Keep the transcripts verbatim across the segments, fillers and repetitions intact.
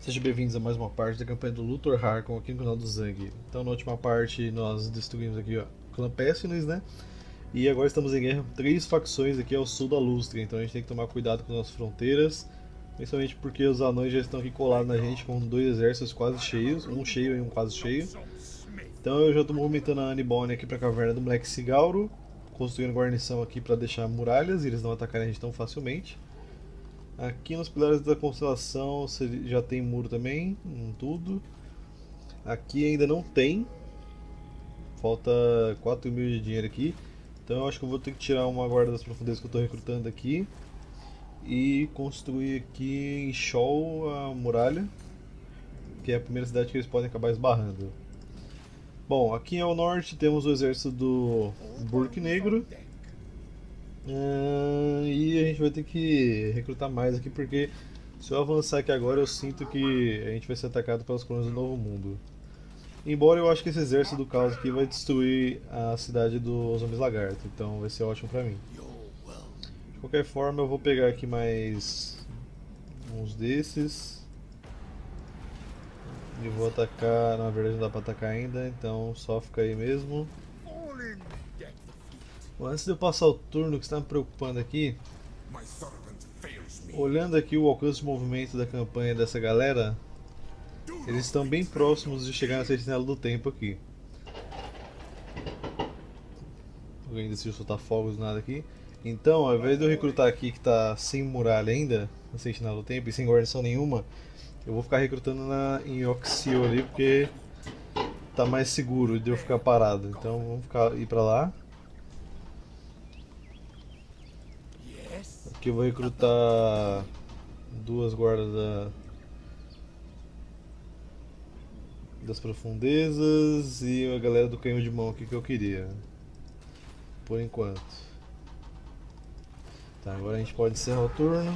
Sejam bem-vindos a mais uma parte da campanha do Luthor Harkon aqui no canal do Zang. Então, na última parte, nós destruímos aqui ó, o clã Pestilence, né? E agora estamos em guerra com três facções aqui ao sul da Lustra. Então a gente tem que tomar cuidado com as nossas fronteiras, principalmente porque os anões já estão aqui colados na gente com dois exércitos quase cheios, um cheio e um quase cheio. Então eu já estou movimentando a Anibone aqui para a caverna do Moleque Cigauro, construindo guarnição aqui para deixar muralhas e eles não atacarem a gente tão facilmente. Aqui nos pilares da constelação já tem muro também, em tudo. Aqui ainda não tem, falta quatro mil de dinheiro aqui. Então eu acho que eu vou ter que tirar uma guarda das profundezas que eu estou recrutando aqui e construir aqui em Shaw a muralha, que é a primeira cidade que eles podem acabar esbarrando. Bom, aqui ao norte temos o exército do Burke Negro. Uh, e a gente vai ter que recrutar mais aqui porque se eu avançar aqui agora eu sinto que a gente vai ser atacado pelas colunas do Novo Mundo. Embora eu acho que esse exército do caos aqui vai destruir a cidade dos Homens Lagarto, então vai ser ótimo pra mim. De qualquer forma eu vou pegar aqui mais uns desses e vou atacar, na verdade não dá pra atacar ainda, então só fica aí mesmo. Bom, antes de eu passar o turno, que está me preocupando aqui, olhando aqui o alcance de movimento da campanha dessa galera, eles estão bem próximos de chegar na Sentinela do Tempo aqui. Alguém decidiu soltar fogos do nada aqui. Então, ao invés de eu recrutar aqui que está sem muralha ainda, na Sentinela do Tempo e sem guarnição nenhuma, eu vou ficar recrutando na, em Oxio ali porque tá mais seguro de eu ficar parado. Então vamos ficar, ir pra lá. Aqui eu vou recrutar duas guardas da, das profundezas e a galera do canhão de mão aqui que eu queria. Por enquanto. Tá, agora a gente pode encerrar o turno.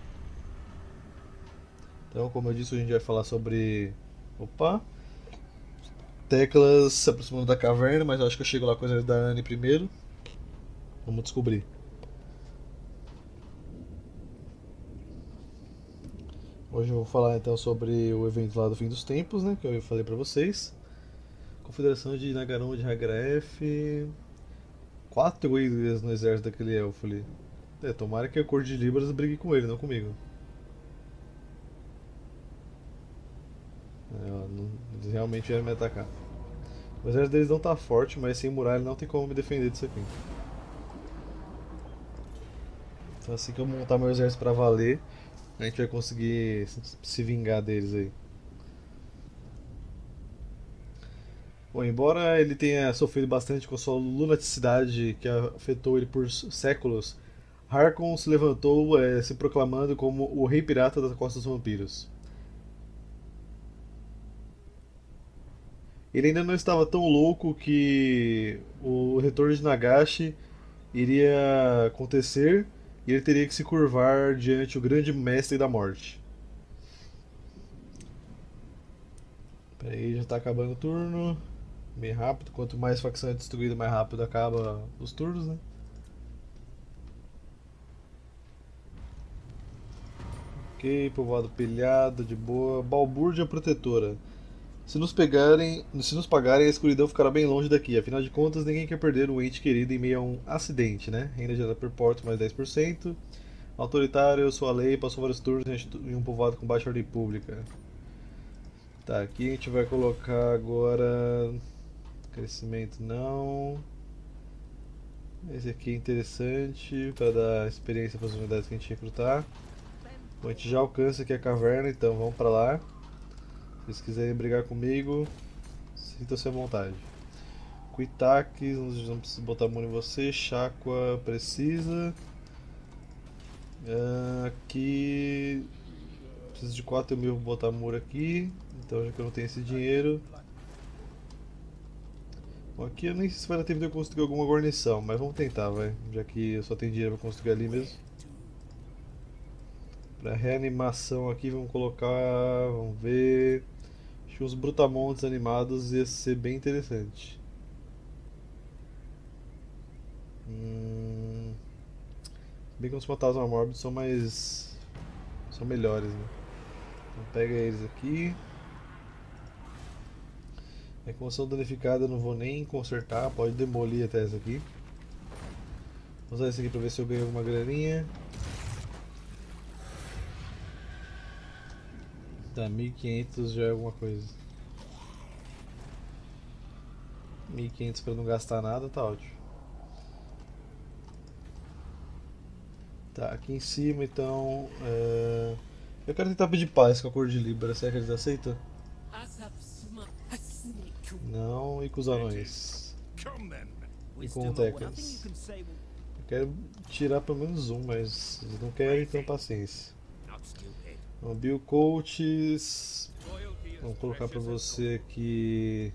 Então, como eu disse, a gente vai falar sobre... Opa! Teclas se aproximando da caverna, mas eu acho que eu chego lá com as da Anne primeiro. Vamos descobrir. Hoje eu vou falar então sobre o evento lá do fim dos tempos, né, que eu falei pra vocês. Confederação de Nagaron de Hagraf. Quatro ilhas no exército daquele elfo ali. É, tomara que a cor de Libras brigue com ele, não comigo. É, ó, não, eles realmente vieram me atacar. O exército deles não tá forte, mas sem muralha não tem como me defender disso aqui. Então assim que eu montar meu exército pra valer, a gente vai conseguir se vingar deles aí. Bom, embora ele tenha sofrido bastante com a sua lunaticidade que afetou ele por séculos, Harkon se levantou eh, se proclamando como o Rei Pirata das Costas dos Vampiros. Ele ainda não estava tão louco que o retorno de Nagashi iria acontecer e ele teria que se curvar diante o grande mestre da morte. Peraí, já está acabando o turno. Bem rápido, quanto mais facção é destruída, mais rápido acaba os turnos, né? Ok, povoado pilhado, de boa. Balbúrdia protetora. Se nos pegarem, se nos pagarem, a escuridão ficará bem longe daqui. Afinal de contas, ninguém quer perder um ente querido em meio a um acidente, né? Renda gerada por porto mais dez por cento. Autoritário, eu sou a lei, passou vários turnos em um povoado com baixa ordem pública. Tá, aqui a gente vai colocar agora... Crescimento não. Esse aqui é interessante para dar experiência para as unidades que a gente recrutar. Bom, a gente já alcança aqui a caverna, então vamos para lá. Se vocês quiserem brigar comigo, sintam-se à vontade. Kuitake, não precisa botar mão em você. Chakwa precisa. Uh, aqui preciso de quatro mil para botar muro aqui. Então já que eu não tenho esse dinheiro. Bom, aqui eu nem sei se vai dar tempo de eu construir alguma guarnição, mas vamos tentar, vai. Já que eu só tenho dinheiro para construir ali mesmo. Para reanimação aqui, vamos colocar. Vamos ver. Acho que uns brutamontes animados ia ser bem interessante. Hum... Bem que os fantasmas mórbidos são mais. São melhores, né? Então pega eles aqui. A construção danificada eu não vou nem consertar, pode demolir até essa aqui. Vou usar esse aqui pra ver se eu ganho alguma graninha. Tá, mil e quinhentos já é alguma coisa. mil e quinhentos pra não gastar nada, tá ótimo. Tá, aqui em cima então. É... Eu quero tentar pedir paz com a cor de Libra, será que eles aceitam? Não, e com os anões. E com o Tecas. Eu quero tirar pelo menos um, mas eles não querem, então paciência. Então, Bill Coates. Vamos colocar pra você aqui.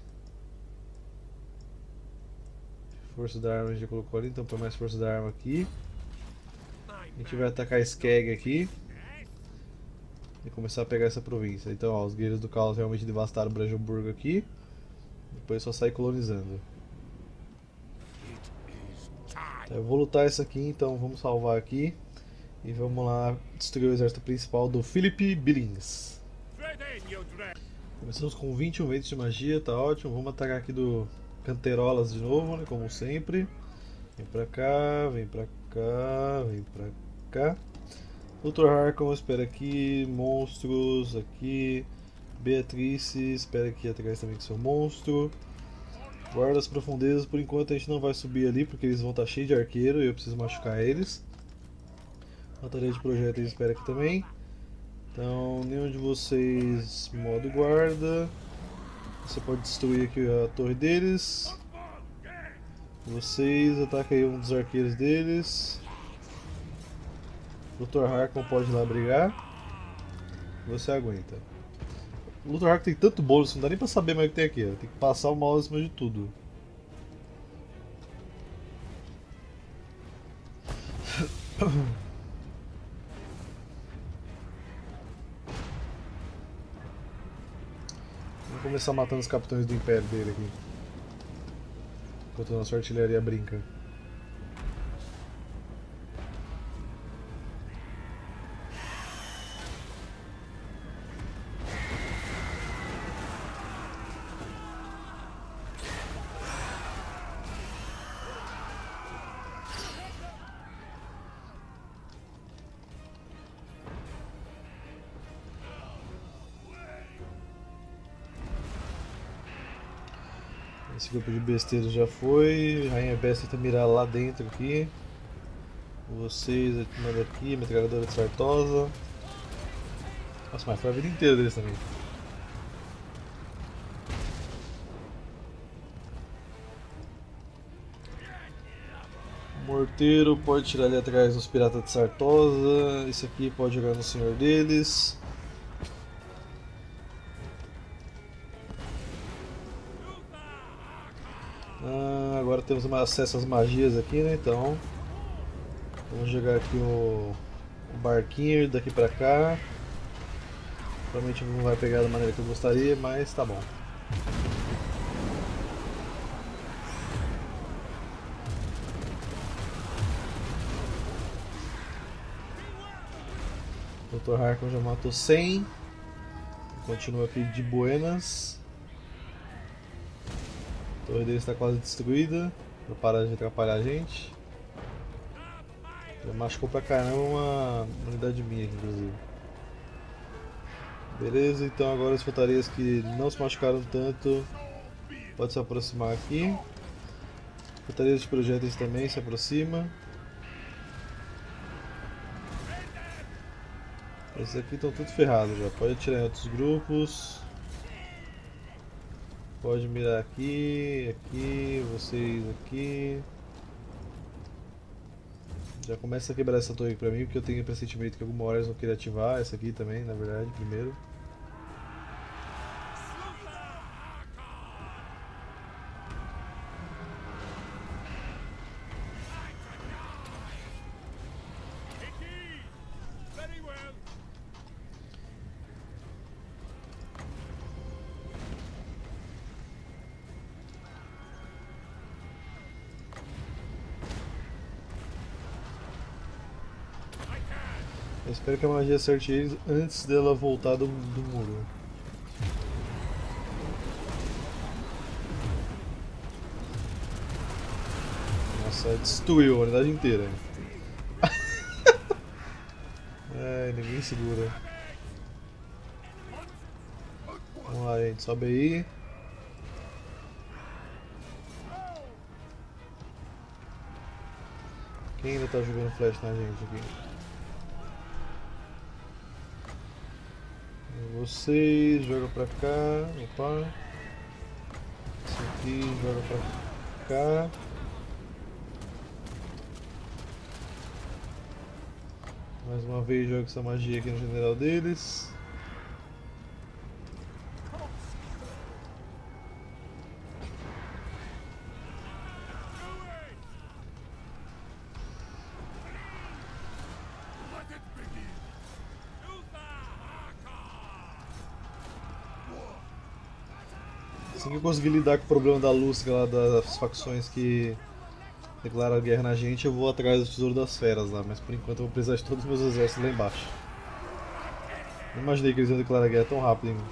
Força da arma a gente já colocou ali, então põe mais força da arma aqui. A gente vai atacar Skeg aqui e começar a pegar essa província. Então, ó, os guerreiros do caos realmente devastaram o Brandenburgo aqui. Depois só sai colonizando. Então, eu vou lutar isso aqui, então vamos salvar aqui. E vamos lá destruir o exército principal do Philip Billings. Começamos com vinte e um ventos de magia, tá ótimo. Vamos atacar aqui do Canterolas de novo, né, como sempre. Vem pra cá, vem pra cá, vem pra cá. doutor Harkon, espera aqui. Monstros aqui. Beatrice, espera aqui atrás também com seu monstro. Guarda as profundezas, por enquanto a gente não vai subir ali porque eles vão estar cheios de arqueiro e eu preciso machucar eles. Bateria de projéteis espera aqui também. Então, nenhum de vocês modo guarda. Você pode destruir aqui a torre deles. Vocês atacam aí um dos arqueiros deles. doutor Harkon pode ir lá brigar. Você aguenta. O doutor Harkon tem tanto bônus, não dá nem pra saber mais o que tem aqui. Ó. Tem que passar o mouse em cima de tudo. Vamos começar matando os capitães do império dele aqui. Enquanto a nossa artilharia brinca. Esse grupo de besteiros já foi. Rainha Besta tenta mirar lá dentro aqui. Vocês, manda aqui, metralhadora de Sartosa. Nossa, mas foi a vida inteira deles também. Morteiro pode tirar ali atrás dos piratas de Sartosa. Esse aqui pode jogar no senhor deles. Ah, agora temos acesso às magias aqui, né? Então vamos jogar aqui o, o barquinho daqui pra cá. Provavelmente não vai pegar da maneira que eu gostaria, mas tá bom. O doutor Harkon já matou cem. Continua aqui de buenas. A torre dele está quase destruída. Para parar de atrapalhar a gente. Já machucou pra caramba uma unidade minha aqui, inclusive. Beleza, então agora as infantarias que não se machucaram tanto pode se aproximar aqui. Infantarias de projéteis também se aproxima. Esses aqui estão tudo ferrados já, pode atirar em outros grupos. Pode mirar aqui, aqui, vocês aqui. Já começa a quebrar essa torre pra mim, porque eu tenho o pressentimento que alguma hora eles vão querer ativar essa aqui também, na verdade, primeiro. Eu espero que a magia acerte eles antes dela voltar do, do muro. Nossa, destruiu a unidade inteira. Ai, ninguém segura. Vamos lá, gente, sobe aí. Quem ainda tá jogando flash na gente aqui? Vocês, joga pra cá. Opa. Esse aqui, joga pra cá. Mais uma vez, joga essa magia aqui no general deles. Assim que eu conseguir lidar com o problema da luz lá das facções que declaram guerra na gente, eu vou atrás do tesouro das feras lá, mas por enquanto eu vou precisar de todos os meus exércitos lá embaixo. Não imaginei que eles iam declarar guerra tão rápido, hein?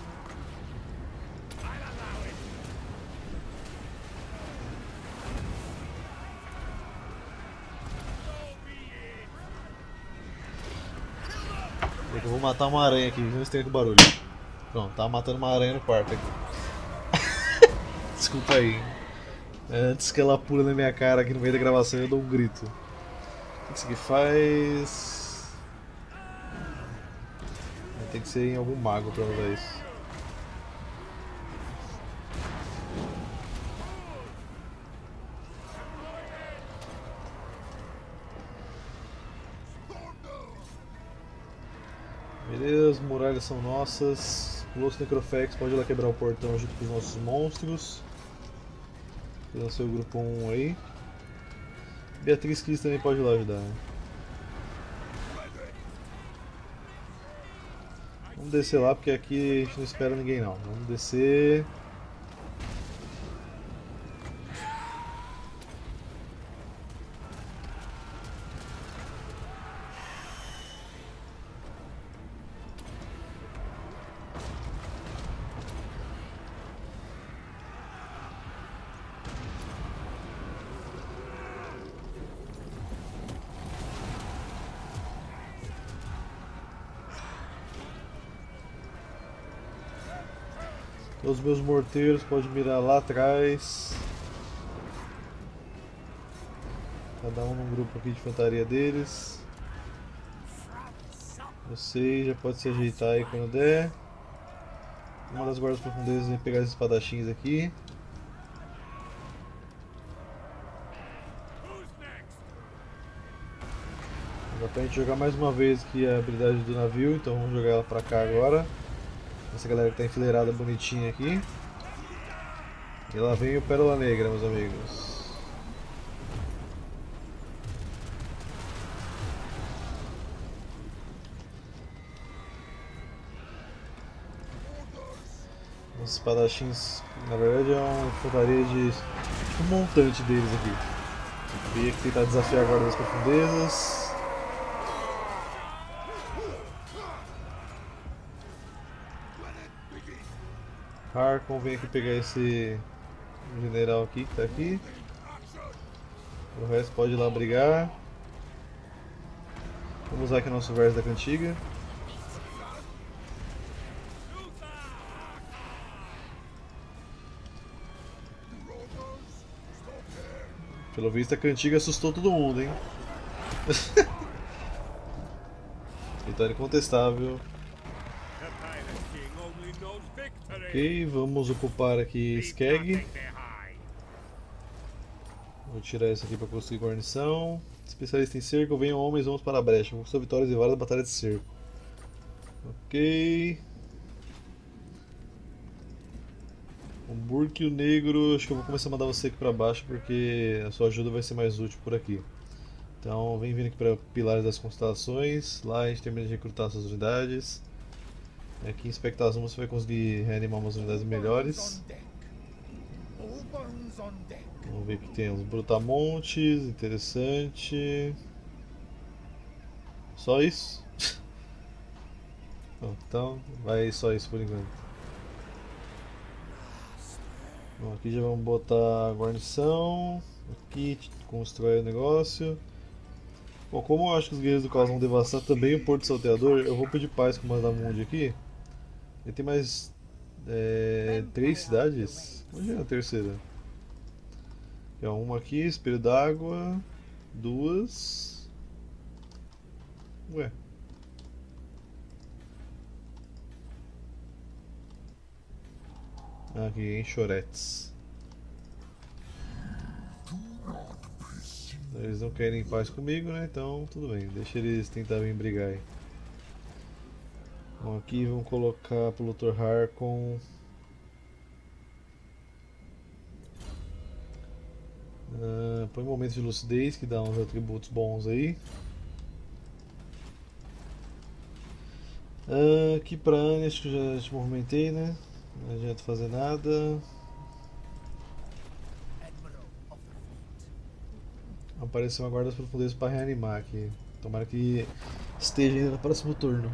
Eu vou matar uma aranha aqui, não estranho com o barulho. Pronto, tava matando uma aranha no quarto aqui. Desculpa aí. Antes que ela pula na minha cara aqui no meio da gravação, eu dou um grito. O que isso aqui faz? Tem que ser em algum mago pra usar isso. Beleza, as muralhas são nossas. Colosso Necrofex pode ir lá quebrar o portão junto com os nossos monstros. Fazendo seu grupo um aí. Beatriz Kiss também pode ir lá ajudar. Né? Vamos descer lá porque aqui a gente não espera ninguém não. Vamos descer. Os meus morteiros podem mirar lá atrás. Cada um num grupo aqui de infantaria deles. Você já pode se ajeitar aí quando der. Uma das guardas profundezas vem pegar os espadachins aqui. Dá pra gente jogar mais uma vez aqui a habilidade do navio, então vamos jogar ela pra cá agora. Essa galera que tá enfileirada bonitinha aqui. E lá vem o Pérola Negra, meus amigos. Os espadachins, na verdade, é uma infantaria de tipo, um montante deles aqui. Veio aqui tentar desafiar a guarda das profundezas. Harkon vem aqui pegar esse general aqui que tá aqui. O resto pode ir lá brigar. Vamos usar aqui o nosso verso da cantiga. Pelo visto a cantiga assustou todo mundo, hein? Vitória incontestável. Ok, vamos ocupar aqui Skeg. Vou tirar isso aqui para construir guarnição. Especialista em cerco, venham homens, vamos para a brecha. Conquistou vitórias e várias batalhas de cerco. Ok. O Burk e o Negro, acho que eu vou começar a mandar você aqui para baixo porque a sua ajuda vai ser mais útil por aqui. Então vem vindo aqui para Pilares das Constelações. Lá a gente termina de recrutar essas unidades. Aqui em Spectazuma você vai conseguir reanimar umas unidades melhores. Vamos ver que tem os Brutamontes, interessante. Só isso? Bom, então vai só isso por enquanto. Bom, aqui já vamos botar a guarnição. Aqui constrói o negócio. Bom, como eu acho que os guerreiros do caos vão devastar também o Porto Salteador, eu vou pedir paz com o Mandamundi aqui. Ele tem mais é, três cidades? Onde é a terceira? É uma aqui, Espelho d'Água. Duas. Ué. Aqui, em Choretes. Eles não querem paz comigo, né? Então tudo bem, deixa eles tentarem brigar aí. Bom, aqui vamos colocar pro doutor Harkon. Uh, põe momentos de lucidez que dá uns atributos bons aí. Uh, aqui pra Anne, acho que eu já te movimentei, né? Não adianta fazer nada. Apareceu uma guarda das profundezas para reanimar aqui. Tomara que esteja ainda no próximo turno.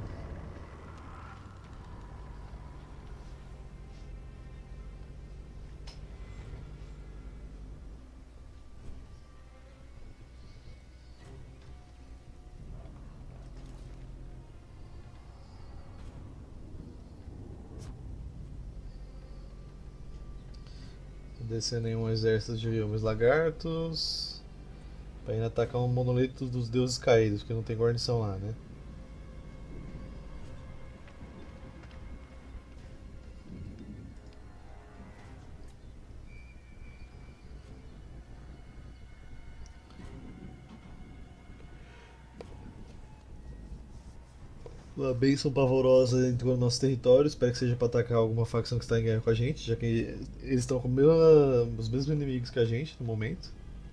Descendo em um exército de homens lagartos para ir atacar um monolito dos deuses caídos, porque não tem guarnição lá, né? Uma bênção pavorosa entrou no nosso território, espero que seja para atacar alguma facção que está em guerra com a gente, já que eles estão com os mesmos inimigos que a gente no momento.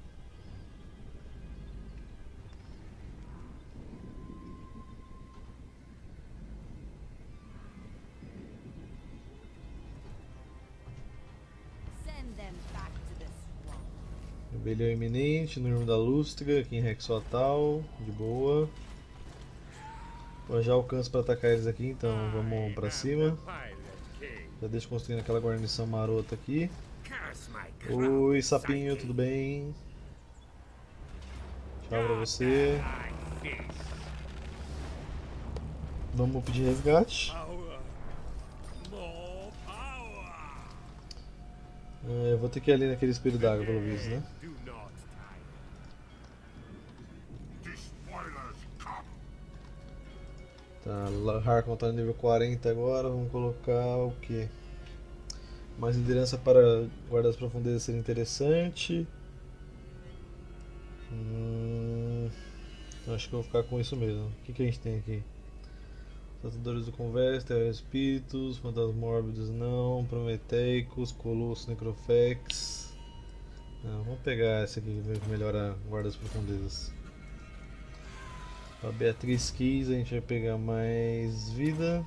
Rebelião iminente, no Irmão da Lustra, aqui em Rexoatal, de boa. Eu já alcanço para atacar eles aqui, então vamos para cima. Já deixo construindo aquela guarnição marota aqui. Oi, sapinho, tudo bem? Tchau pra você. Vamos pedir resgate. É, eu vou ter que ir ali naquele espelho d'água, pelo visto, né? Tá, Harkon tá no nível quarenta agora, vamos colocar o que? Mais liderança para guardar as profundezas seria interessante. Hum, acho que eu vou ficar com isso mesmo. O que, que a gente tem aqui? Tratadores do Converso, Terra Espíritos, Fantasmas Mórbidos não, Prometeicos, Colosso, Necrofex. Não, vamos pegar essa aqui que melhora a guarda das profundezas. A Beatriz Keys, a gente vai pegar mais vida.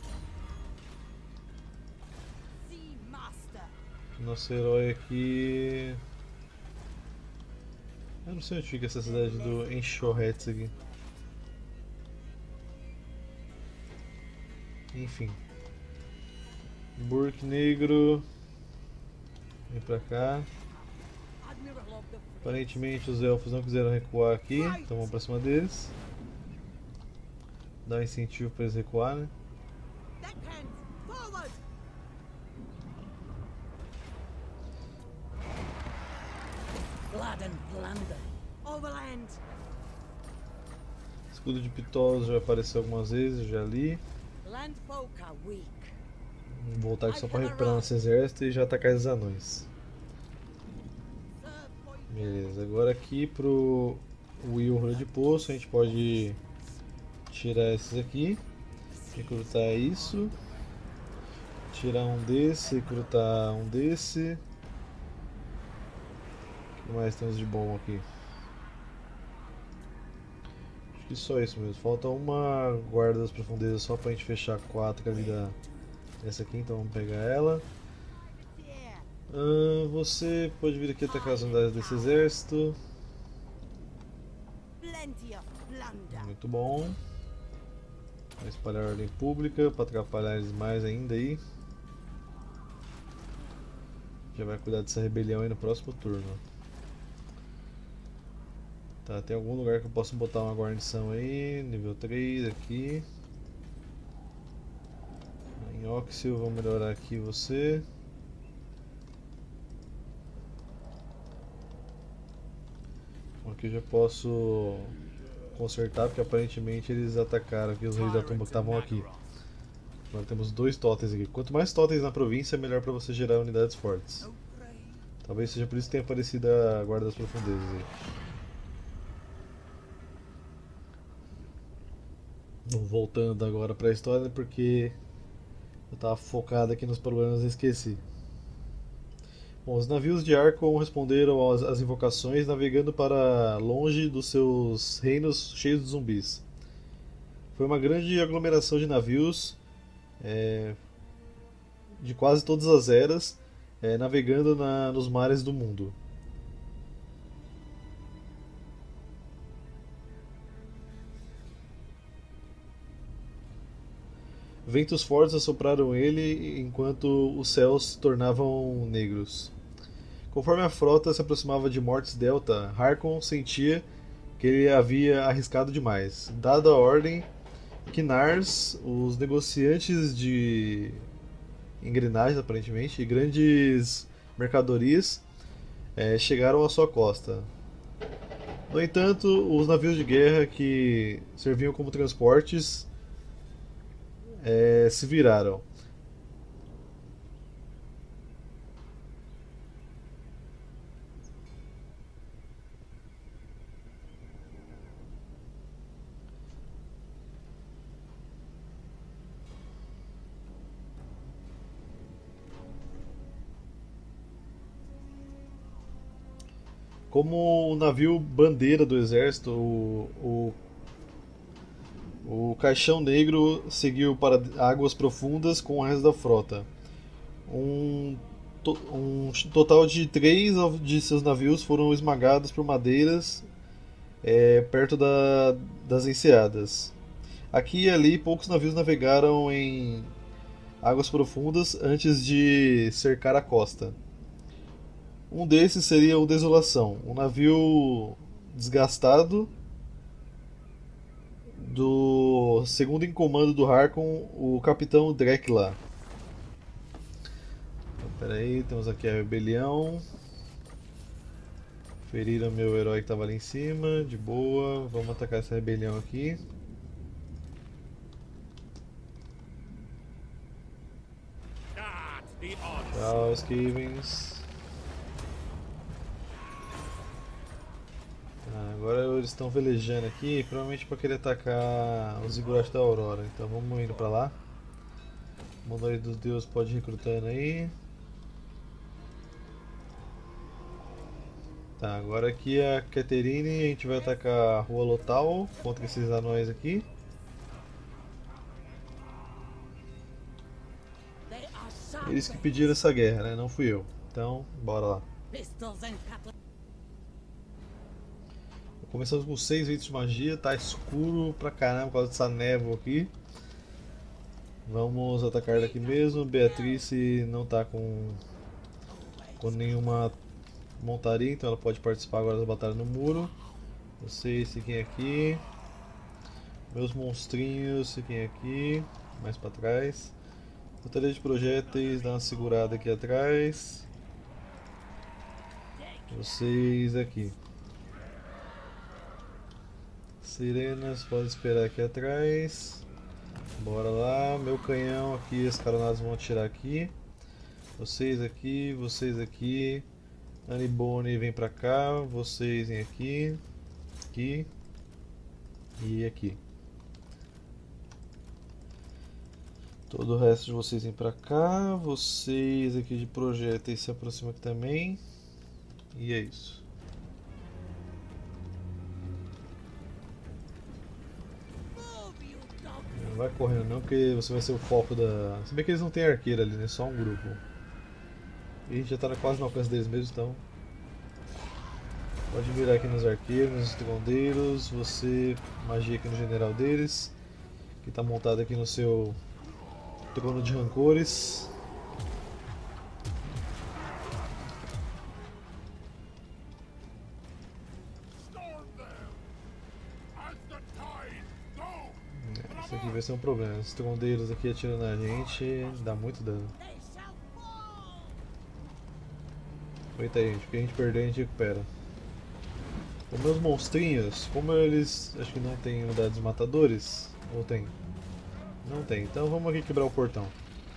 Nosso herói aqui. Eu não sei onde fica essa cidade do Enchorretes aqui. Enfim. Burke Negro. Vem pra cá. Aparentemente os elfos não quiseram recuar aqui, então vamos pra cima deles. Dá um incentivo para eles recuar, né? Escudo de Pitolos já apareceu algumas vezes, já li. Vou voltar aqui só para recuperar nosso exército e já atacar esses anões. Beleza, agora aqui pro Will de Poço a gente pode tirar esses aqui, recrutar isso, tirar um desse, recrutar um desse. O que mais temos de bom aqui? Acho que só isso mesmo, falta uma guarda das profundezas só pra gente fechar quatro com a vida dessa aqui, então vamos pegar ela. Ah, você pode vir aqui atacar as unidades desse exército. Muito bom. Vai espalhar a ordem pública para atrapalhar eles mais ainda aí. Já vai cuidar dessa rebelião aí no próximo turno. Tá, tem algum lugar que eu posso botar uma guarnição aí, nível três aqui. Em Oxil, vou melhorar aqui você. Aqui eu já posso consertar, porque aparentemente eles atacaram aqui os reis da tumba que estavam aqui. Agora temos dois totens aqui. Quanto mais totens na província, melhor para você gerar unidades fortes. Talvez seja por isso que tenha aparecido a Guarda das Profundezas aí. Voltando agora para a história, porque eu estava focado aqui nos problemas e esqueci. Bom, os navios de Archon responderam às, às invocações navegando para longe dos seus reinos cheios de zumbis. Foi uma grande aglomeração de navios é, de quase todas as eras é, navegando na, nos mares do mundo. Ventos fortes assopraram ele enquanto os céus se tornavam negros. Conforme a frota se aproximava de Mortis Delta, Harkon sentia que ele havia arriscado demais. Dada a ordem, Kinars, os negociantes de engrenagens aparentemente e grandes mercadorias eh, chegaram à sua costa. No entanto, os navios de guerra que serviam como transportes É, se viraram. Como o navio bandeira do exército, o, o, o Caixão Negro seguiu para águas profundas com o resto da frota. Um, to- um total de três de seus navios foram esmagados por madeiras é, perto da- das enseadas. Aqui e ali, poucos navios navegaram em águas profundas antes de cercar a costa. Um desses seria o Desolação, um navio desgastado do segundo em comando do Harkon, o capitão Drekla. Então, pera aí, temos aqui a rebelião. Feriram meu herói que estava ali em cima, de boa. Vamos atacar essa rebelião aqui. Tchau, Skavens. Ah, agora eles estão velejando aqui, provavelmente para querer atacar os Ziggurat da Aurora. Então vamos indo para lá. O Monolito dos Deuses pode ir recrutando aí. Tá, agora aqui é a Catherine, a gente vai atacar a Rua Lotal contra esses anões aqui. Eles que pediram essa guerra, né? Não fui eu. Então, bora lá. Começamos com seis itens de magia, tá escuro pra caramba por causa dessa névoa aqui. Vamos atacar daqui mesmo. Beatrice não tá com, com nenhuma montaria, então ela pode participar agora das batalhas no muro. Vocês fiquem aqui. Meus monstrinhos fiquem aqui, mais pra trás. Batalha de projéteis, dá uma segurada aqui atrás. Vocês aqui. Sirenas, pode esperar aqui atrás. Bora lá, meu canhão aqui, as caronadas vão atirar aqui. Vocês aqui, vocês aqui. Anibone vem pra cá, vocês vêm aqui. Aqui. E aqui. Todo o resto de vocês vem pra cá. Vocês aqui de projéteis se aproximam aqui também. E é isso. Não vai correndo não, porque você vai ser o foco da... Se bem que eles não têm arqueiro ali, né? Só um grupo. E a gente já tá quase no alcance deles mesmo, então... Pode virar aqui nos arqueiros, nos estrondeiros. Você... Magia aqui no general deles. que está montado aqui no seu trono de rancores. Isso aqui vai ser um problema. Os trondeiros aqui atirando na gente dá muito dano. Aguenta aí, gente. O que a gente perder a gente recupera. Os meus monstrinhos, como eles acho que não tem unidades matadores, ou tem? Não tem, então vamos aqui quebrar o portão.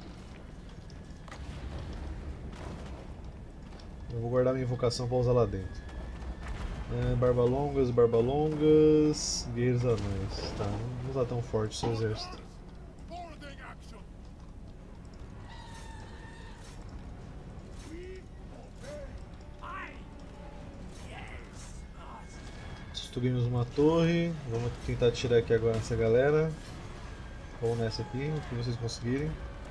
Eu vou guardar minha invocação para usar lá dentro. É, barbalongas, barbalongas, guerreiros anões. Tá, não está tão forte o seu exército. Destruímos uma torre, vamos tentar atirar aqui agora nessa galera. Vamos nessa aqui, o que vocês conseguirem.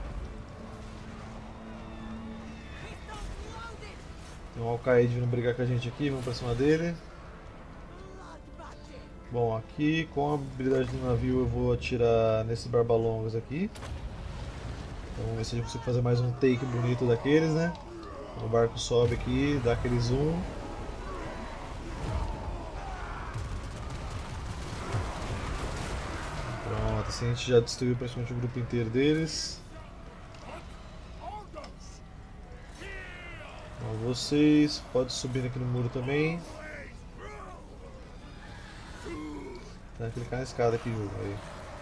Tem um Alcaide vindo brigar com a gente aqui, vamos pra cima dele. Bom, aqui com a habilidade do navio eu vou atirar nesses barbalongos aqui. Então vamos ver se a gente consegue fazer mais um take bonito daqueles, né? O barco sobe aqui, dá aquele zoom. Assim a gente já destruiu praticamente o grupo inteiro deles. Então, vocês podem subir aqui no muro também. Tá, clicar na escada aqui, jogo. Aí.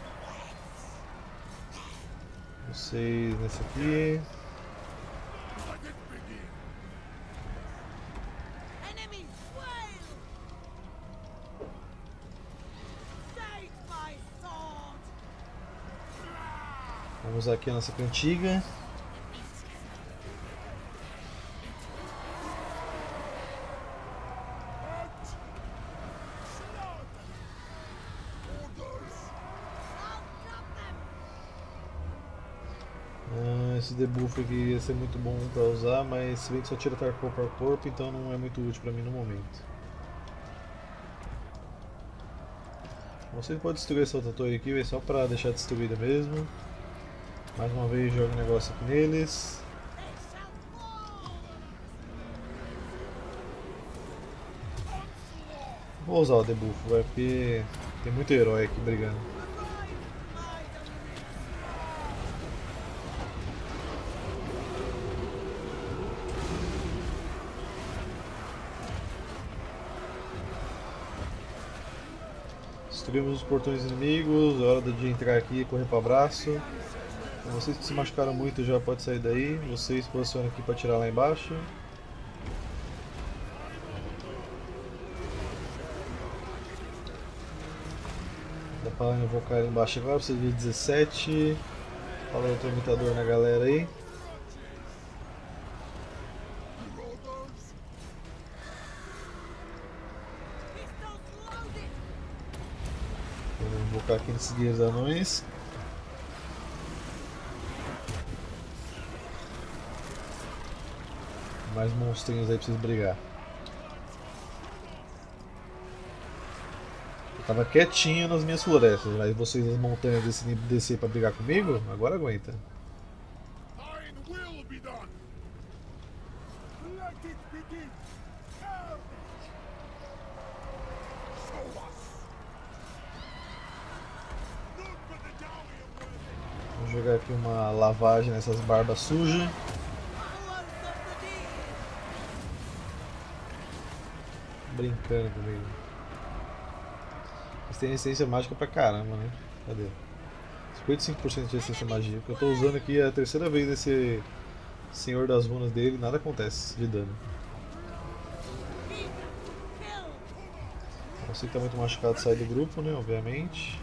Vocês nesse aqui. Vamos usar aqui a nossa cantiga. Ah, esse debuff aqui ia ser muito bom para usar, mas se bem que só tira ataque corpo a corpo, então não é muito útil para mim no momento. Você pode destruir essa outra torre aqui, só para deixar destruída mesmo. Mais uma vez joga um negócio aqui neles. Vou usar o debuff, vai, porque tem muito herói aqui brigando. Destruímos os portões inimigos, é hora de entrar aqui e correr para o abraço. Vocês que se machucaram muito já pode sair daí, vocês posicionam aqui para atirar lá embaixo. Dá para invocar ali embaixo agora, precisa de dezessete. Fala o tramitador na galera aí. Vou invocar aqui nesses guerreiros anões. Mais monstrinhos aí pra vocês brigar. Eu tava quietinho nas minhas florestas, mas vocês nas montanhas decidem descer pra brigar comigo? Agora aguenta. Vou jogar aqui uma lavagem nessas barbas sujas. Brincando comigo. Eles têm resistência mágica pra caramba, né? Cadê? cinquenta e cinco por cento de resistência mágica. Eu tô usando aqui a terceira vez esse Senhor das Runas dele, nada acontece de dano. Você que tá muito machucado sai do grupo, né? Obviamente.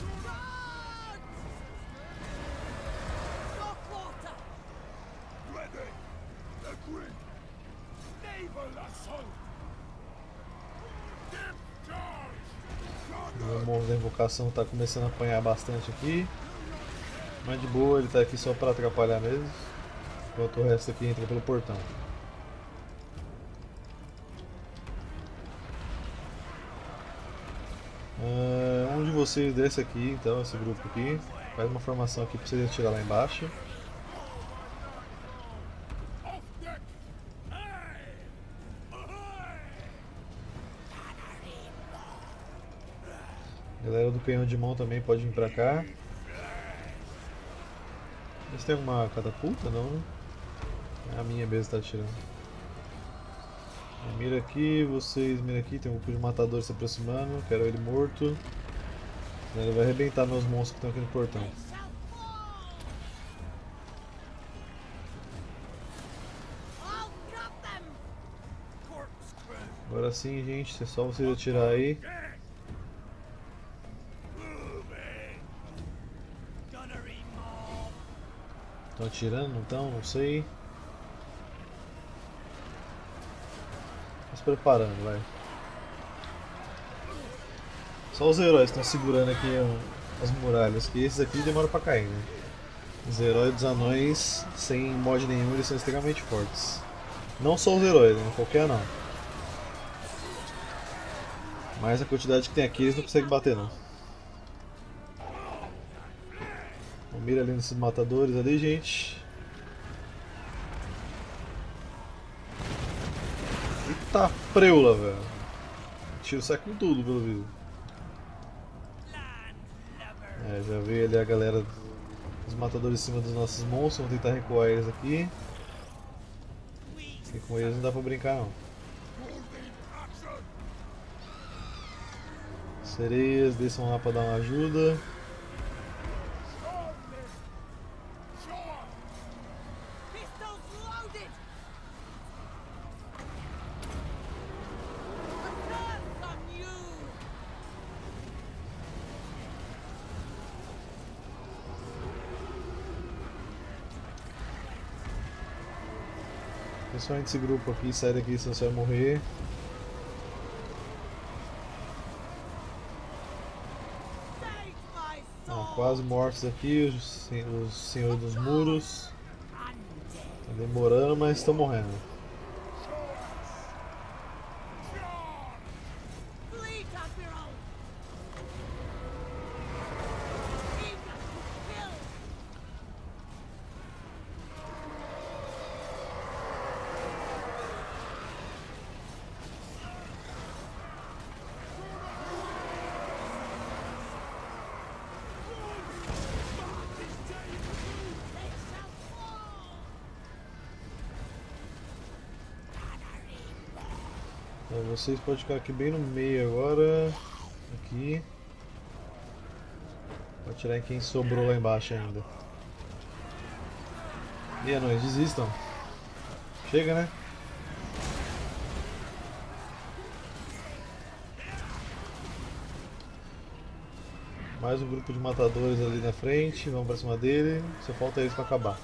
O monstro da invocação está começando a apanhar bastante aqui, mas de boa, ele está aqui só para atrapalhar mesmo, enquanto o resto aqui entra pelo portão. Uh, um de vocês desce aqui, então, esse grupo aqui. Faz uma formação aqui pra você atirar lá embaixo. Galera do canhão de mão também pode vir pra cá. Mas tem alguma catapulta? Não, né? É a minha mesmo que tá atirando. Mira aqui, vocês mira aqui, tem um grupo de matadores se aproximando, quero ele morto. Ele vai arrebentar meus monstros que estão aqui no portão. Agora sim, gente, é só vocês atirar aí. Estão atirando, não estão? Não sei. Se preparando, vai. Só os heróis estão segurando aqui as muralhas, que esses aqui demoram pra cair, né? Os heróis dos anões, sem mod nenhum, eles são extremamente fortes. Não só os heróis, né? Qualquer não. Mas a quantidade que tem aqui, eles não conseguem bater, não. Então, mira ali nesses matadores ali, gente. Eita preula, velho. Tiro sai com tudo, pelo visto. É, já veio ali a galera, os matadores em cima dos nossos monstros. Vamos tentar recuar eles aqui. E com eles não dá pra brincar, não. Sereias desçam lá pra dar uma ajuda. Principalmente esse grupo aqui, sai daqui senão você vai morrer. Ah, quase mortos aqui, os, os senhores dos muros. Tá demorando, mas estão morrendo. Então, vocês podem ficar aqui bem no meio agora. Aqui. Vou atirar em quem sobrou lá embaixo ainda. E anões, desistam. Chega, né? Mais um grupo de matadores ali na frente. Vamos pra cima dele. Só falta eles pra acabar.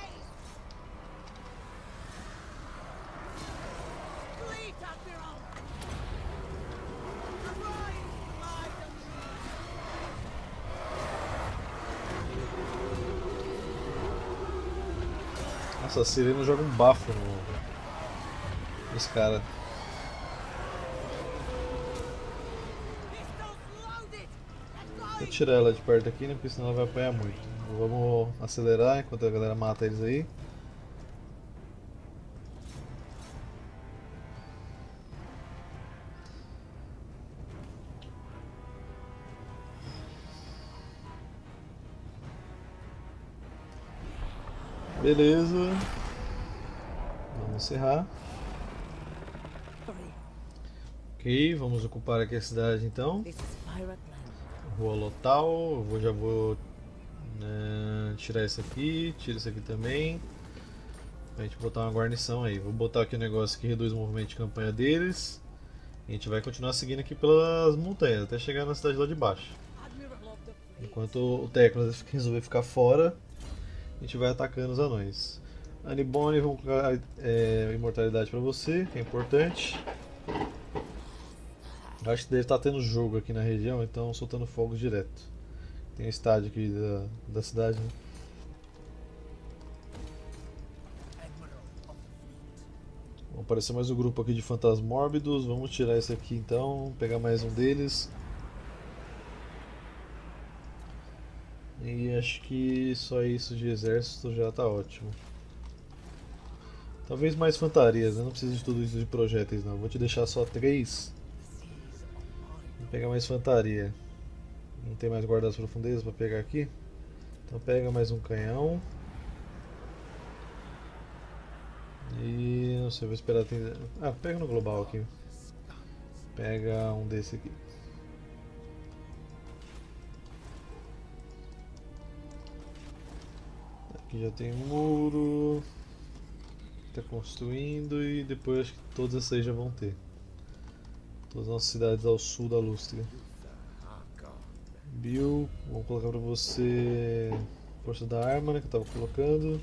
Nossa, a sirena joga um bafo no... nos caras. Vou tirar ela de perto aqui, né? Porque senão ela vai apanhar muito. Vamos acelerar enquanto a galera mata eles aí. Beleza. Vamos encerrar. Ok, vamos ocupar aqui a cidade então. Rua Lotal, eu vou, já vou né, tirar isso aqui, tira isso aqui também. Pra gente botar uma guarnição aí. Vou botar aqui um negócio que reduz o movimento de campanha deles. E a gente vai continuar seguindo aqui pelas montanhas, até chegar na cidade lá de baixo. Enquanto o Teclas resolver ficar fora, a gente vai atacando os anões. Anibone, vamos colocar é, imortalidade pra você, que é importante. Acho que deve estar tendo jogo aqui na região, então soltando fogos direto. Tem um estádio aqui da, da cidade, né? Vão aparecer mais um grupo aqui de fantasmórbidos. Vamos tirar esse aqui então, pegar mais um deles. E E acho que só isso de exército já tá ótimo. Talvez mais fantarias, né? Não precisa de tudo isso de projéteis não. Vou te deixar só três. Vou pegar mais fantaria. Não tem mais guarda das profundezas para pegar aqui. Então pega mais um canhão. E não sei, vou esperar. Ter... Ah, pega no global aqui. Pega um desse aqui. Aqui já tem um muro. Está construindo e depois acho que todas essas aí já vão ter. Todas as nossas cidades ao sul da Lústria. Bill, vamos colocar pra você força da arma, né, que eu tava colocando.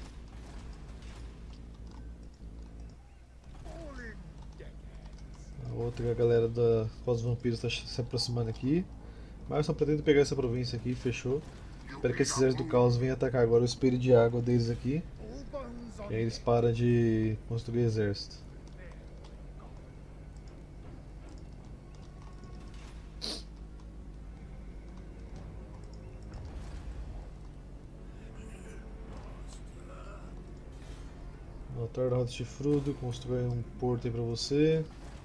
A outra, a galera da Cos Vampiros está se aproximando aqui. Mas eu só pretendo pegar essa província aqui, fechou. Espero que esses exércitos do caos venham atacar agora o espírito de água deles aqui. E aí eles param de construir exército. Altar da Rota Chifrudo, constrói um porto aí pra você.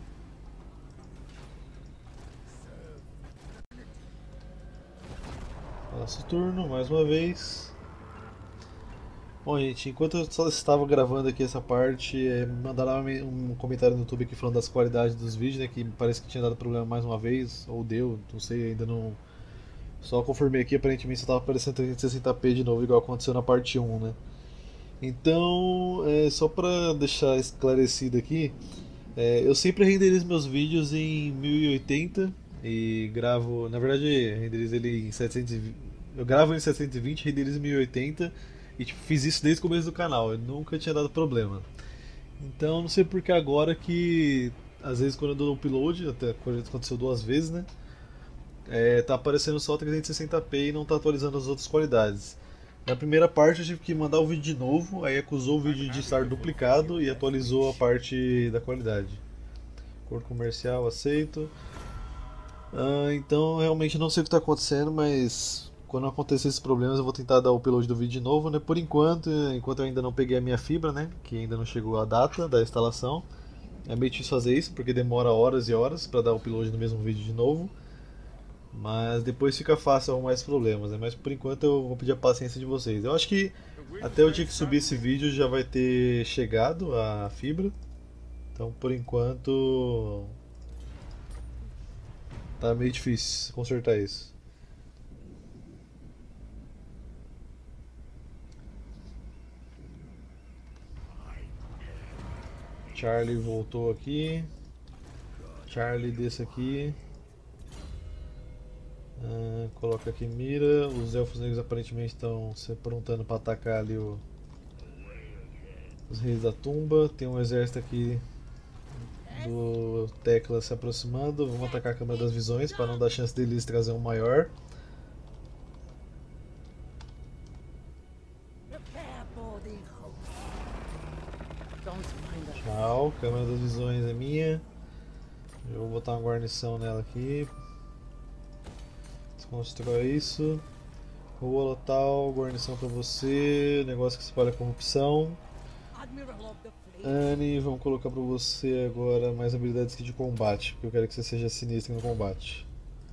Passa o turno, mais uma vez. Bom, gente, enquanto eu só estava gravando aqui essa parte, é, mandaram um comentário no YouTube aqui falando das qualidades dos vídeos, né, que parece que tinha dado problema mais uma vez, ou deu, não sei, ainda não... Só confirmei aqui, aparentemente só estava aparecendo trezentos e sessenta p de novo, igual aconteceu na parte um, né. Então, é, só para deixar esclarecido aqui, é, eu sempre renderizo meus vídeos em mil e oitenta e gravo, na verdade, renderizo ele em setecentos e vinte, eu gravo em setecentos e vinte, renderizo em mil e oitenta e tipo, fiz isso desde o começo do canal, eu nunca tinha dado problema. Então, não sei por que agora que às vezes quando eu dou upload, até quando aconteceu duas vezes, né? É, tá aparecendo só trezentos e sessenta p e não tá atualizando as outras qualidades. Na primeira parte eu tive que mandar o vídeo de novo, aí acusou o vídeo de estar duplicado e atualizou a parte da qualidade. Acordo comercial, aceito. Ah, então realmente não sei o que está acontecendo, mas quando acontecer esses problemas eu vou tentar dar o upload do vídeo de novo, né? Por enquanto, enquanto eu ainda não peguei a minha fibra, né? Que ainda não chegou a data da instalação. É meio difícil fazer isso porque demora horas e horas para dar o upload no mesmo vídeo de novo. Mas depois fica fácil arrumar esses problemas, né? Mas por enquanto eu vou pedir a paciência de vocês. Eu acho que até o dia que subir esse vídeo já vai ter chegado a fibra. Então por enquanto tá meio difícil consertar isso. Charlie voltou aqui. Charlie desce aqui. Ah, coloca aqui mira. Os elfos negros aparentemente estão se aprontando para atacar ali o... os reis da tumba. Tem um exército aqui do Tecla se aproximando. Vamos atacar a Câmara das Visões para não dar chance deles trazer um maior. Tchau, Câmara das Visões é minha. Eu vou botar uma guarnição nela aqui. Desconstrói isso. Rua Lotal, guarnição pra você. Negócio que espalha corrupção. Annie, vamos colocar pra você agora mais habilidades de combate, porque eu quero que você seja sinistro no combate.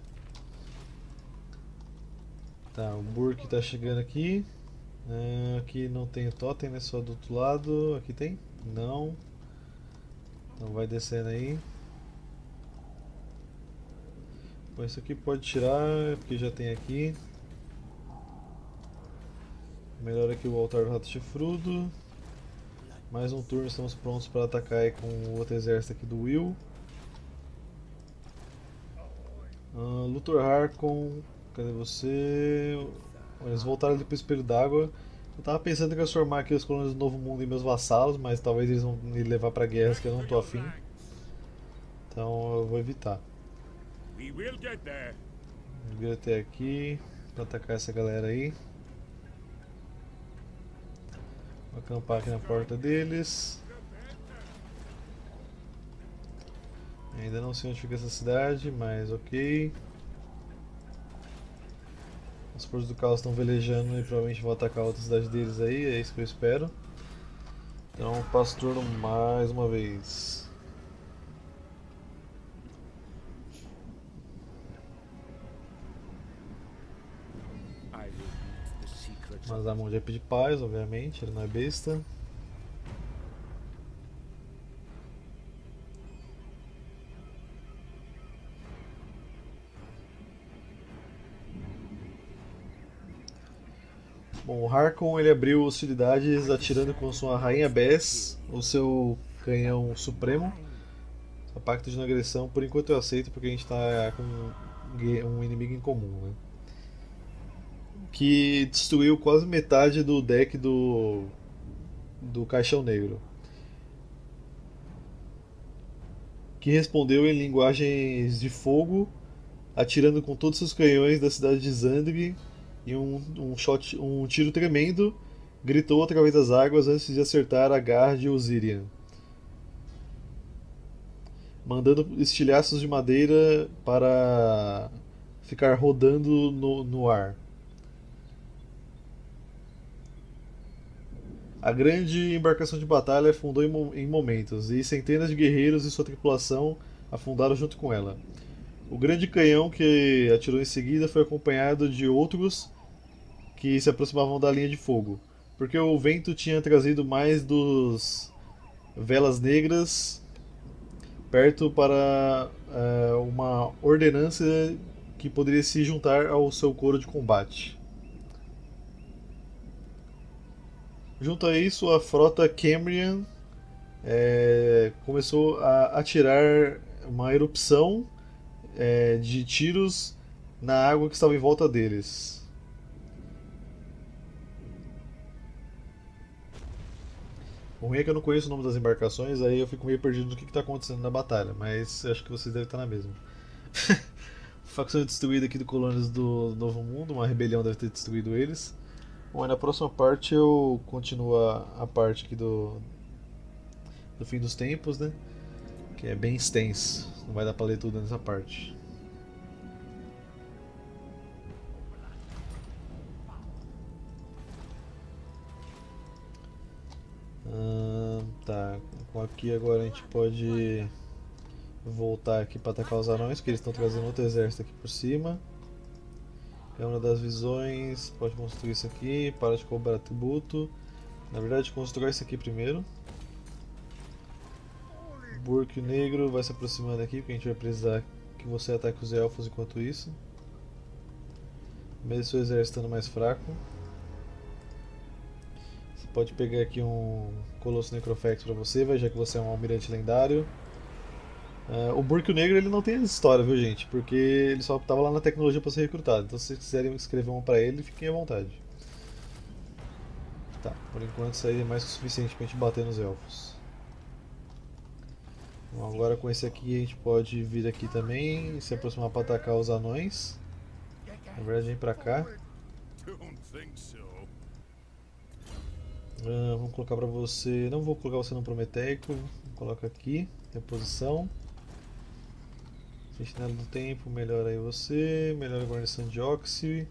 Tá, o Burke tá chegando aqui. Uh, aqui não tem o totem, né? Só do outro lado. Aqui tem? Não. Então vai descendo aí. Bom, isso aqui pode tirar, porque já tem aqui. Melhora aqui o altar do rato chifrudo. Mais um turno, estamos prontos para atacar aí com o outro exército aqui do Will. Uh, Luthor Harkon, cadê você? Eles voltaram ali para o Espelho d'Água. Eu tava pensando em transformar aqui os colonos do Novo Mundo em meus vassalos, mas talvez eles vão me levar para guerras que eu não tô afim. Então eu vou evitar. Vou vir até aqui para atacar essa galera aí. Vou acampar aqui na porta deles. Ainda não sei onde fica essa cidade, mas ok. As forças do caos estão velejando e provavelmente vão atacar a outra cidade deles aí, é isso que eu espero. Então passo o turno mais uma vez. Mas a mão já pede paz, obviamente, ele não é besta. Bom, o Harkon ele abriu hostilidades atirando com sua Rainha Bess, o seu canhão supremo. A pacto de não agressão, por enquanto eu aceito porque a gente está com um inimigo em comum, né? Que destruiu quase metade do deck do, do Caixão Negro. Que respondeu em linguagens de fogo, atirando com todos os seus canhões da cidade de Zandri e um, um, shot, um tiro tremendo gritou através das águas antes de acertar a Gar de Osirian, mandando estilhaços de madeira para ficar rodando no, no ar. A grande embarcação de batalha afundou em momentos, e centenas de guerreiros e sua tripulação afundaram junto com ela. O grande canhão que atirou em seguida foi acompanhado de outros que se aproximavam da linha de fogo, porque o vento tinha trazido mais dos Velas Negras perto para uh, uma ordenança que poderia se juntar ao seu coro de combate. Junto a isso, a frota Cambrian é, começou a atirar uma erupção é, de tiros na água que estava em volta deles. O ruim é que eu não conheço o nome das embarcações, aí eu fico meio perdido no que está acontecendo na batalha, mas acho que vocês devem estar na mesma. Facção destruída aqui do Colônias do Novo Mundo, uma rebelião deve ter destruído eles. Bom, e na próxima parte eu continuo a, a parte aqui do, do fim dos tempos, né? Que é bem extenso, não vai dar pra ler tudo nessa parte. Ah, tá, aqui agora a gente pode voltar aqui para atacar os anões, que eles estão trazendo outro exército aqui por cima. Câmara das Visões, pode construir isso aqui, para de cobrar tributo. Na verdade, constrói isso aqui primeiro. Burke Negro vai se aproximando aqui, porque a gente vai precisar que você ataque os elfos enquanto isso. Mesmo seu exército estando mais fraco. Você pode pegar aqui um Colosso Necrofex para você, já que você é um almirante lendário. Uh, o Burke Negro ele não tem história, viu gente? Porque ele só estava lá na tecnologia para ser recrutado. Então se vocês quiserem escrever uma para ele, fiquem à vontade. Tá, por enquanto isso aí é mais que o suficiente para a gente bater nos elfos. Bom, agora com esse aqui a gente pode vir aqui também e se aproximar para atacar os anões. Na verdade vem pra cá. Uh, vamos colocar pra você... Não vou colocar você no Prometeico. Coloca aqui, reposição. Sentinela do Tempo, melhora aí você. Melhora a guarnição de Oxy.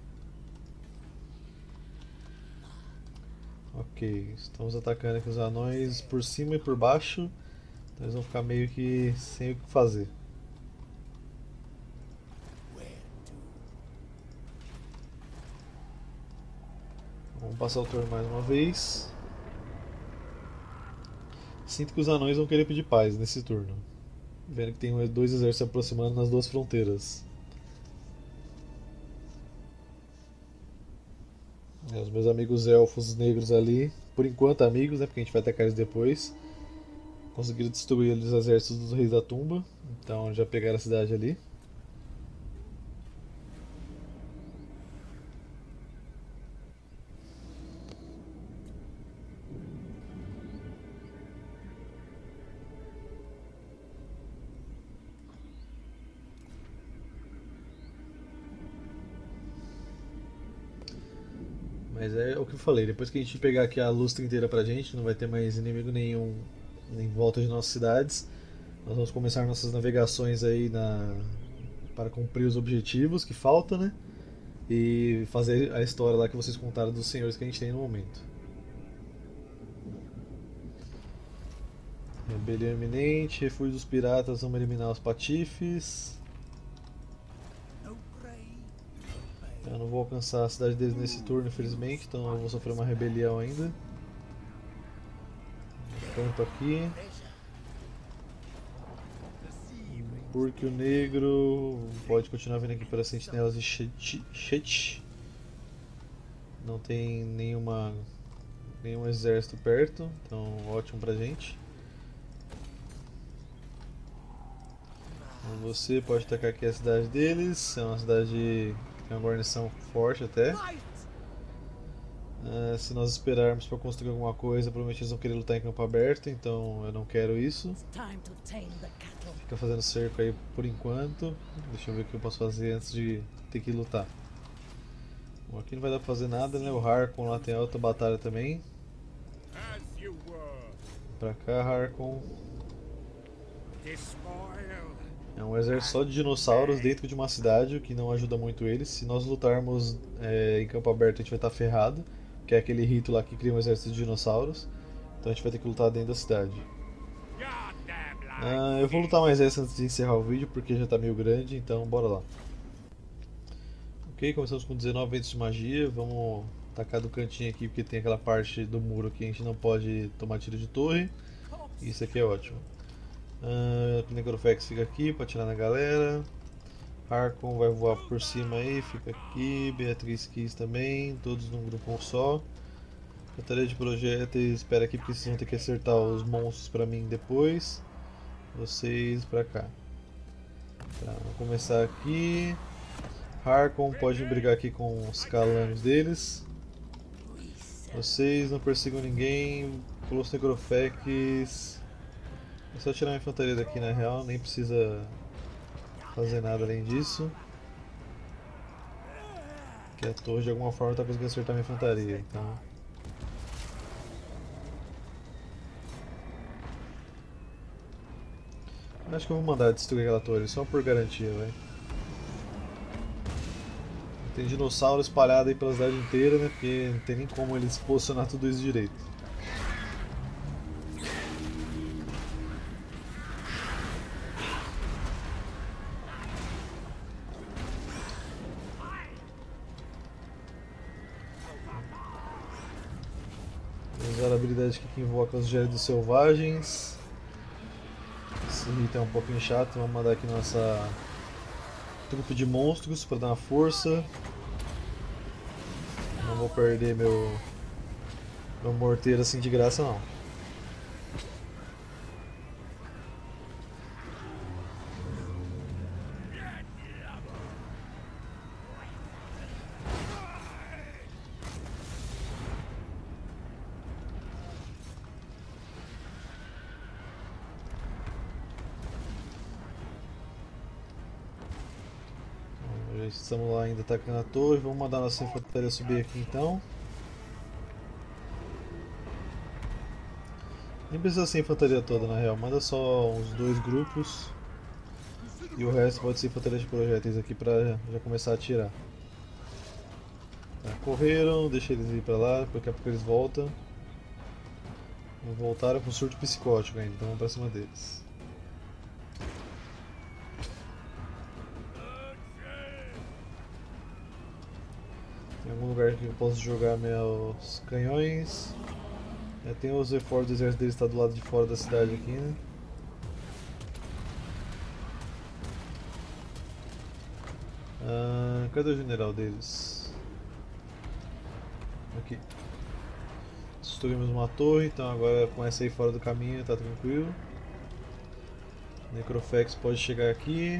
Ok, estamos atacando aqui os anões por cima e por baixo. Então eles vão ficar meio que sem o que fazer. Vamos passar o turno mais uma vez. Sinto que os anões vão querer pedir paz nesse turno. Vendo que tem dois exércitos se aproximando nas duas fronteiras. É, os meus amigos elfos negros ali, por enquanto amigos, né, porque a gente vai atacar eles depois, conseguiram destruir os exércitos dos Reis da Tumba, então já pegaram a cidade ali. Mas é o que eu falei, depois que a gente pegar aqui a lustra inteira pra gente, não vai ter mais inimigo nenhum em volta de nossas cidades. Nós vamos começar nossas navegações aí na... para cumprir os objetivos que faltam, né? e fazer a história lá que vocês contaram dos senhores que a gente tem no momento. Rebelião iminente, refúgio dos piratas, vamos eliminar os patifes. Eu não vou alcançar a cidade deles nesse turno, infelizmente, então eu vou sofrer uma rebelião ainda. Campo aqui. Porque o negro pode continuar vindo aqui para as sentinelas de Chet. Não tem nenhuma, nenhum exército perto, então ótimo pra gente. Então você pode atacar aqui a cidade deles, é uma cidade que tem uma guarnição forte até. Uh, se nós esperarmos para construir alguma coisa, provavelmente eles vão querer lutar em campo aberto, então eu não quero isso. Fica fazendo cerco aí por enquanto. Deixa eu ver o que eu posso fazer antes de ter que lutar. Bom, aqui não vai dar pra fazer nada, né? O Harkon lá tem alta batalha também. Pra cá, Harkon. É um exército só de dinossauros dentro de uma cidade, o que não ajuda muito eles. Se nós lutarmos é, em campo aberto, a gente vai estar ferrado, que é aquele rito lá que cria um exército de dinossauros. Então a gente vai ter que lutar dentro da cidade. Ah, eu vou lutar mais essa antes de encerrar o vídeo, porque já está meio grande, então bora lá. Ok, começamos com dezenove ventos de magia, vamos tacar do cantinho aqui, porque tem aquela parte do muro que a gente não pode tomar tiro de torre. Isso aqui é ótimo. Uh, Necrofex fica aqui para atirar na galera. Harkon vai voar por cima aí, fica aqui. Beatriz Kiss também, todos num grupo só. Batalha de projéteis, espera aqui porque vocês vão ter que acertar os monstros para mim depois. Vocês pra cá. Tá, vamos começar aqui. Harkon pode brigar aqui com os calangos deles. Vocês não persigam ninguém. Colosso Necrofex. É só tirar a infantaria daqui na real, nem precisa fazer nada além disso. Que a torre de alguma forma está conseguindo acertar a minha infantaria, então. Acho que eu vou mandar destruir aquela torre, só por garantia, vai. Tem dinossauro espalhado aí pela cidade inteira, né? Porque não tem nem como eles posicionar tudo isso direito. Vou usar a habilidade aqui que invoca os Gélidos Selvagens. Esse item é um pouquinho chato, vamos mandar aqui nossa trupe de monstros para dar uma força. Não vou perder meu, meu morteiro assim de graça não. Estamos lá ainda atacando a torre, vamos mandar nossa infantaria subir aqui então. Nem precisa ser infantaria toda na real, manda só uns dois grupos. E o resto pode ser infantaria de projéteis aqui pra já começar a atirar. Tá, correram, deixa eles ir pra lá, daqui a pouco eles voltam. Voltaram com surto psicótico ainda, então vamos pra cima deles. Tem algum lugar que eu posso jogar meus canhões. É, tem os reforços do exército deles, está do lado de fora da cidade aqui, né? Ah, cadê o general deles? Aqui. Destruímos uma torre, então agora com essa aí fora do caminho tá tranquilo. Necrofex pode chegar aqui.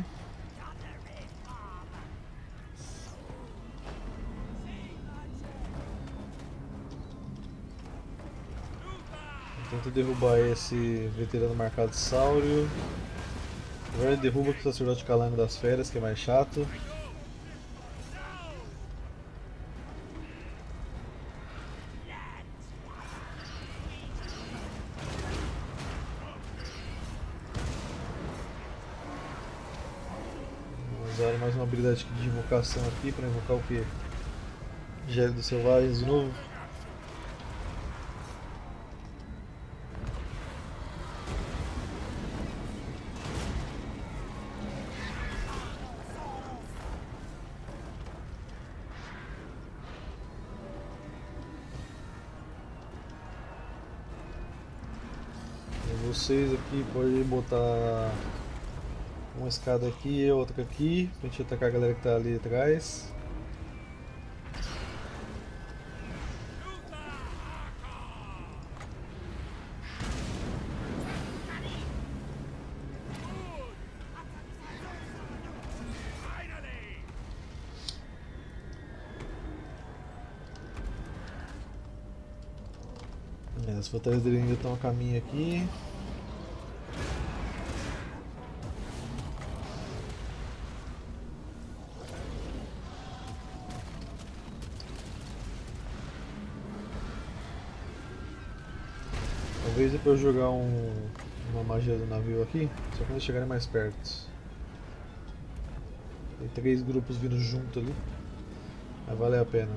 Tenta derrubar esse veterano marcado Saurio. Agora ele derruba com o sacerdote calango das feras, que é mais chato. Usaram mais uma habilidade de invocação aqui para invocar o que? Gélidos selvagens de novo. E vocês aqui podem botar uma escada aqui e outra aqui pra gente atacar a galera que tá ali atrás. É, as fortalezas dele ainda estão a caminho aqui. Talvez depois eu jogar um, uma magia do navio aqui, só quando eles chegarem mais perto. Tem três grupos vindo junto ali, vai valer a pena.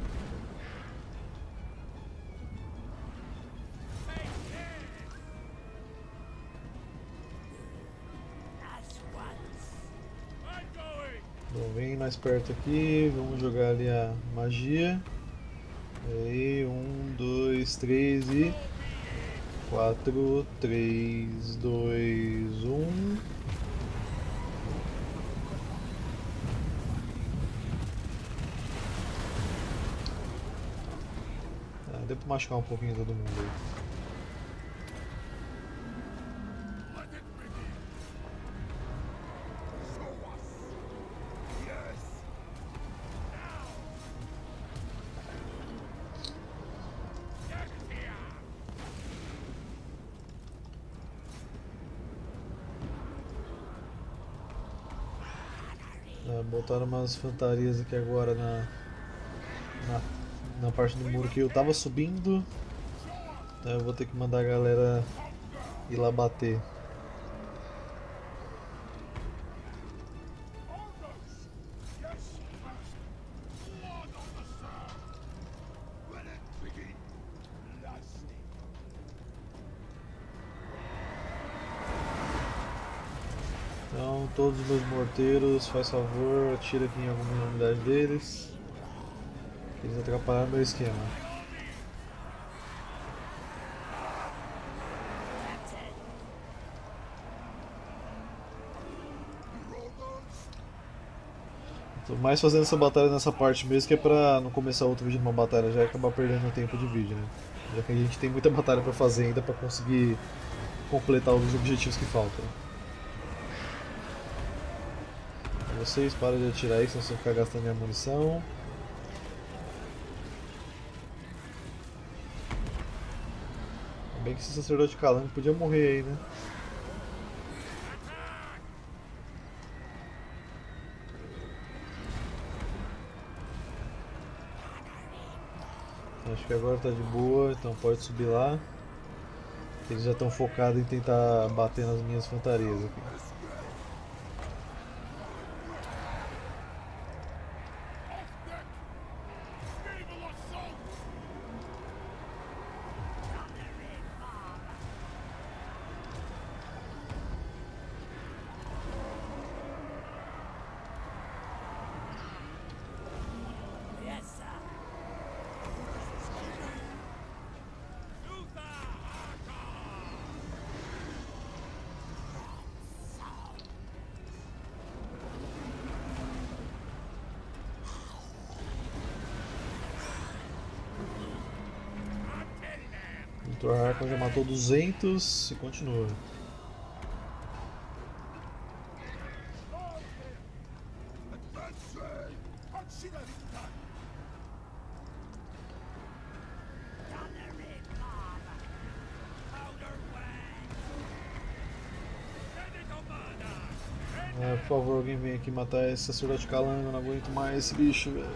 Bom, vem mais perto aqui, vamos jogar ali a magia. Aí, um, dois, três e... quatro, três, dois, um. Ah, deu pra machucar um pouquinho todo mundo aí. Ah, botaram umas fantasias aqui agora na, na, na parte do muro que eu tava subindo. Então eu vou ter que mandar a galera ir lá bater. Então, todos os meus morteiros, faz favor, atira aqui em alguma unidade deles. Eles atrapalharam meu esquema. Tô mais fazendo essa batalha nessa parte mesmo, que é pra não começar outro vídeo numa batalha já e acabar perdendo tempo de vídeo, né? Já que a gente tem muita batalha pra fazer ainda pra conseguir completar os objetivos que faltam. Vocês param de atirar aí, senão vocês vão ficar gastando minha munição. Bem que esse sacerdote calango podia morrer aí, né? Acho que agora tá de boa, então pode subir lá. Eles já estão focados em tentar bater nas minhas fantasias aqui. O Thor Harkon já matou duzentos e continua. É, por favor, alguém vem aqui matar esse sacerdote calango, eu não aguento mais esse bicho, velho.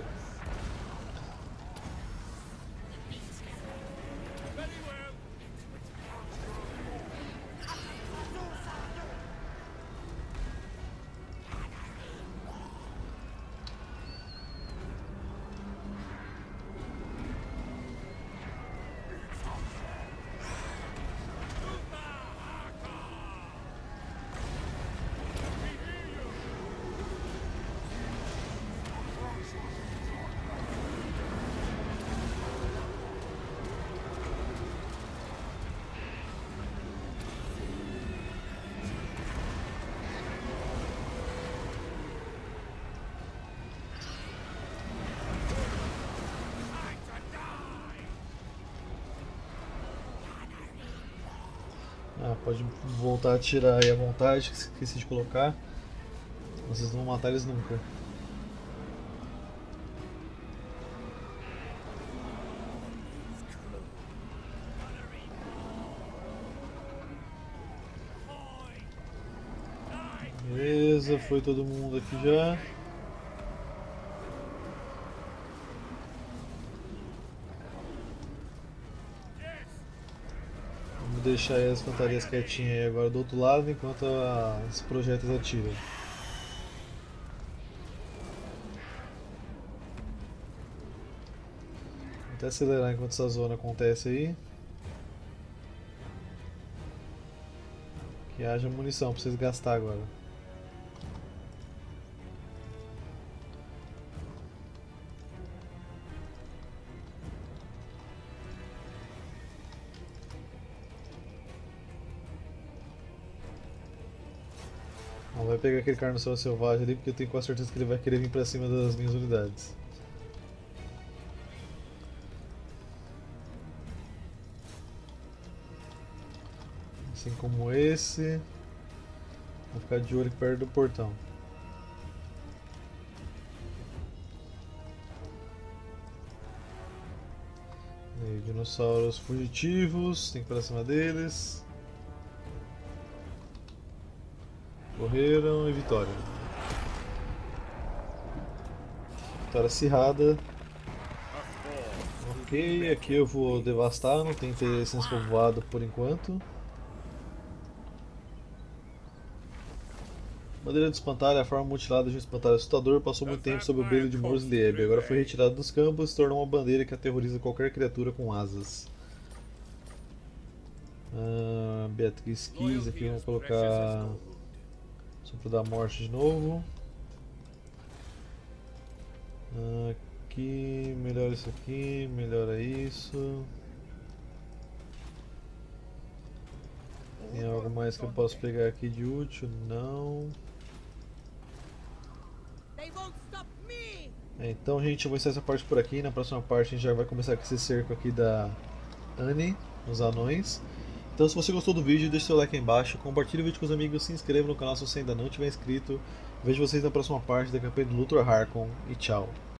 Ah, pode voltar a tirar aí à vontade, que esqueci de colocar. Vocês não vão matar eles nunca. Beleza, foi todo mundo aqui já. Vamos deixar aí as fantasias quietinhas aí agora do outro lado enquanto as projéteis atiram. Vou até acelerar enquanto essa zona acontece aí. Que haja munição pra vocês gastar agora. Não vai pegar aquele carniceiro selvagem ali porque eu tenho quase certeza que ele vai querer vir pra cima das minhas unidades. Assim como esse. Vou ficar de olho aqui perto do portão. E aí, dinossauros fugitivos, tem que ir pra cima deles. Correram e vitória. Vitória acirrada. Ok, aqui eu vou devastar, não tem interesse nesse povoado por enquanto. Madeira de espantalho, a forma mutilada de um espantalho assustador, passou muito tempo sob o brilho de Mors Lieb. Agora foi retirado dos campos e se tornou uma bandeira que aterroriza qualquer criatura com asas. Ah, Beatriz Kiss, aqui vamos colocar Sopro da Morte de novo. Aqui, melhora isso aqui, melhora isso. Tem algo mais que eu posso pegar aqui de útil? Não. É, então, gente, eu vou encerrar essa parte por aqui. Na próxima parte a gente já vai começar com esse cerco aqui da Annie, os anões. Então, se você gostou do vídeo, deixe seu like aí embaixo, compartilhe o vídeo com os amigos, se inscreva no canal se você ainda não tiver inscrito. Vejo vocês na próxima parte da campanha do Luthor Harkon e tchau.